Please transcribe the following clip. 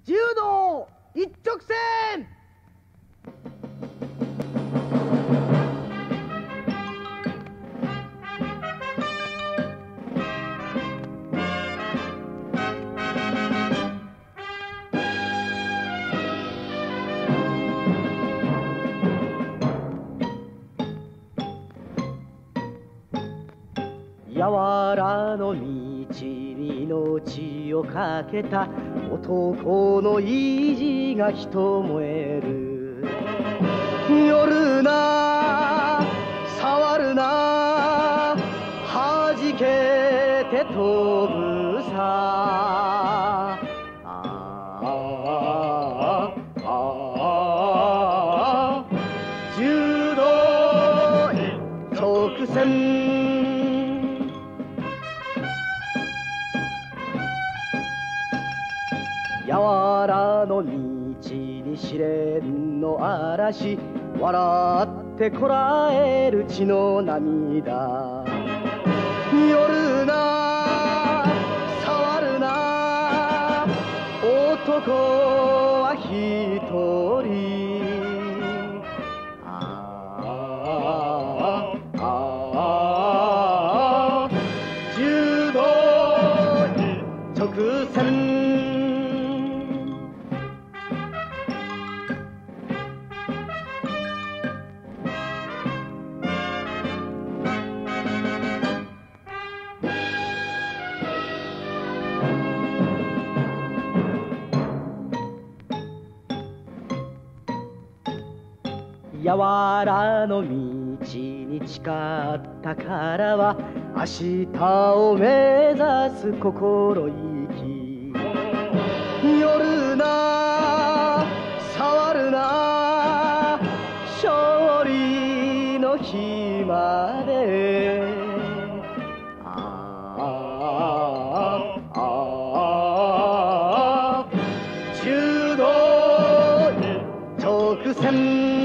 柔道一直線。やわらの道に命をかけた男の意地がひと燃える。夜な触るなはじけて飛ぶさ。柔道一直線。やわらの道に試練の嵐、笑ってこらえる血の涙。夜な触るな男は一人。柔道一直線。やわらの道に誓ったからは明日を目指す心意気。夜な触るな勝利の日まで。柔道一直線。